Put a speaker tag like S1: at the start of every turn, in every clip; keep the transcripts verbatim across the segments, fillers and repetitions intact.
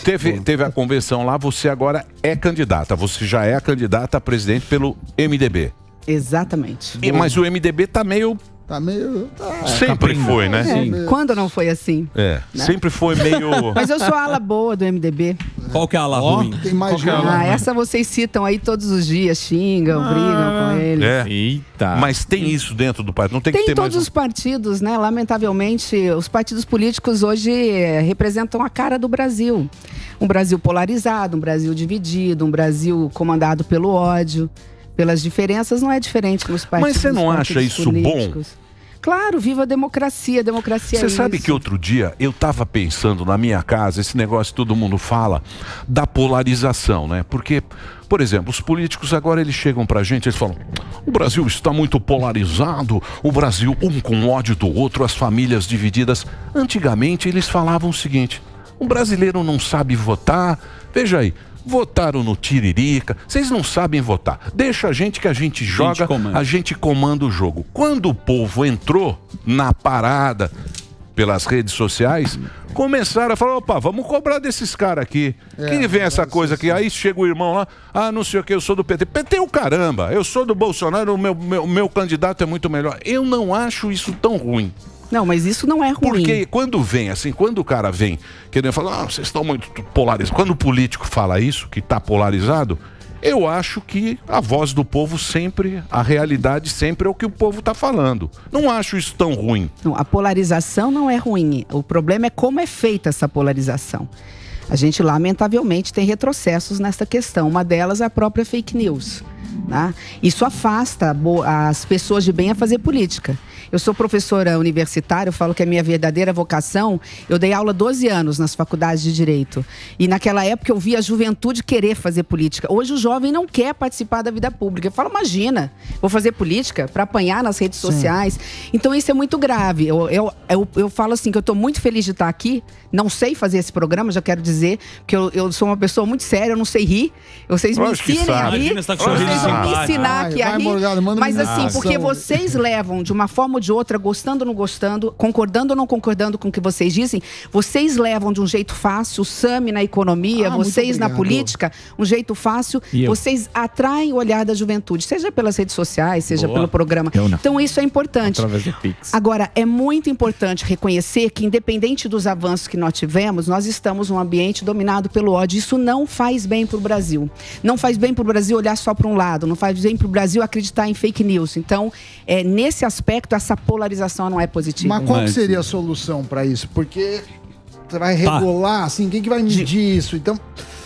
S1: teve, teve a convenção lá, você agora é candidata. Você já é a candidata a presidente pelo M D B.
S2: Exatamente.
S1: E, mas o M D B tá meio...
S3: Tá meio... Tá,
S1: sempre
S3: tá
S1: foi, né?
S2: É, quando não foi assim?
S1: É,
S2: né?
S1: sempre foi meio...
S2: Mas eu sou a ala boa do M D B.
S4: Qual que é a ala ruim?
S3: Tem mais
S2: É ah, essa vocês citam aí todos os dias, xingam, ah, brigam com eles.
S1: É. Eita. Mas tem isso dentro do partido? Não tem,
S2: tem
S1: que ter
S2: todos
S1: mais...
S2: os partidos, né? Lamentavelmente, os partidos políticos hoje é, representam a cara do Brasil. Um Brasil polarizado, um Brasil dividido, um Brasil comandado pelo ódio. Pelas diferenças, não é diferente nos partidos.
S1: Mas você não acha isso
S2: políticos.
S1: bom?
S2: Claro, viva a democracia, a democracia é isso.
S1: Você sabe que outro dia eu estava pensando na minha casa, esse negócio que todo mundo fala, da polarização, né? Porque, por exemplo, os políticos agora eles chegam pra gente, eles falam, o Brasil está muito polarizado, o Brasil um com ódio do outro, as famílias divididas. Antigamente eles falavam o seguinte, o brasileiro não sabe votar, veja aí, votaram no Tiririca, vocês não sabem votar. Deixa a gente que a gente joga, a gente, a gente comanda o jogo. Quando o povo entrou na parada pelas redes sociais, começaram a falar, opa, vamos cobrar desses caras aqui. É, Quem vem essa coisa aqui? Aí chega o irmão lá, ah, não sei o que, eu sou do P T. P T é o caramba, eu sou do Bolsonaro, o meu, meu, meu candidato é muito melhor. Eu não acho isso tão ruim.
S2: Não, mas isso não é ruim.
S1: Porque quando vem, assim, quando o cara vem querendo falar, ah, vocês estão muito polarizados. Quando o político fala isso, que está polarizado, eu acho que a voz do povo sempre, a realidade sempre é o que o povo está falando. Não acho isso tão ruim.
S2: Não, a polarização não é ruim. O problema é como é feita essa polarização. A gente, lamentavelmente, tem retrocessos nessa questão. Uma delas é a própria fake news. Né? Isso afasta as pessoas de bem a fazer política. Eu sou professora universitária, eu falo que é a minha verdadeira vocação. Eu dei aula doze anos nas faculdades de Direito. E naquela época eu via a juventude querer fazer política. Hoje o jovem não quer participar da vida pública. Eu falo, imagina, vou fazer política para apanhar nas redes Sim. sociais. Então isso é muito grave. Eu, eu, eu, eu falo assim que eu estou muito feliz de estar aqui. Não sei fazer esse programa, já quero dizer, porque eu, eu sou uma pessoa muito séria, eu não sei rir. Vocês me ensinem a rir. Imagina, vocês vão me ensinar aqui a rir. Mas assim, porque vocês levam de uma forma ou de outra, gostando ou não gostando, concordando ou não concordando com o que vocês dizem, vocês levam de um jeito fácil, o Sami na economia, ah, vocês na política, um jeito fácil, vocês atraem o olhar da juventude, seja pelas redes sociais, seja Boa. pelo programa. Então isso é importante. Agora, é muito importante reconhecer que, independente dos avanços que nós tivemos, nós estamos num ambiente dominado pelo ódio. Isso não faz bem para o Brasil. Não faz bem para o Brasil olhar só para um lado, não faz bem para o Brasil acreditar em fake news. Então, é, nesse aspecto, essa polarização não é positiva.
S3: Mas qual Mas... seria a solução para isso? Porque você vai regular, tá. assim, quem que vai medir De... isso? Então,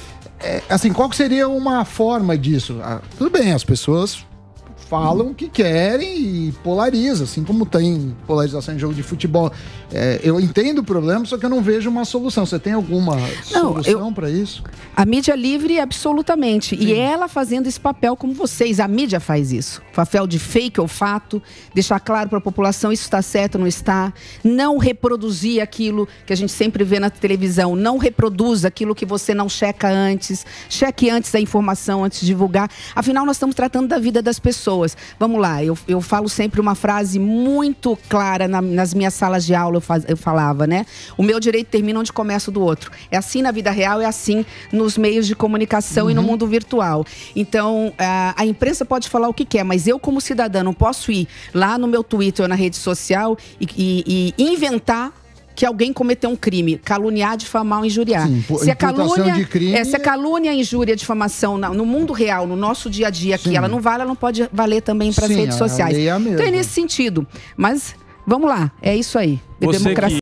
S3: é, assim, qual que seria uma forma disso? Ah, tudo bem, as pessoas falam o que querem e polariza, assim como tem polarização em jogo de futebol. É, eu entendo o problema, só que eu não vejo uma solução. Você tem alguma não, solução para isso?
S2: A mídia livre, absolutamente. Sim. E ela fazendo esse papel como vocês. A mídia faz isso. Papel de fake ou fato, deixar claro para a população isso está certo ou não está. Não reproduzir aquilo que a gente sempre vê na televisão. Não reproduz aquilo que você não checa antes. Cheque antes a informação, antes de divulgar. Afinal, nós estamos tratando da vida das pessoas. Vamos lá, eu, eu falo sempre uma frase muito clara na, nas minhas salas de aula, eu, faz, eu falava, né? O meu direito termina onde começa o do outro. É assim na vida real, é assim nos meios de comunicação uhum. e no mundo virtual. Então, a, a imprensa pode falar o que quer, mas eu, como cidadã, não posso ir lá no meu Twitter ou na rede social e, e, e inventar que alguém cometeu um crime, caluniar, difamar ou injuriar. Sim, se, a calúnia, de crime... é, se a calúnia, a injúria, a difamação na, no mundo real, no nosso dia a dia aqui, Sim. ela não vale, ela não pode valer também para as redes sociais. É então é nesse sentido. Mas vamos lá, é isso aí.
S4: Você
S2: democracia.